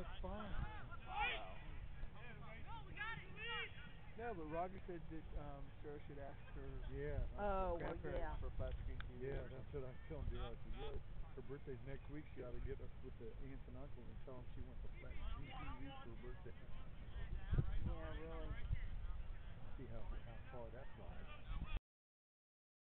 that's fine. Wow. No, but Roger said that Sarah should ask her Yeah. Oh, well, grandparents yeah. for flat screen TV. Yeah, that's what I told her. I said, yeah, her birthday's next week. She ought to get up with the aunts and uncles and tell them she wants a flat screen TV for her birthday.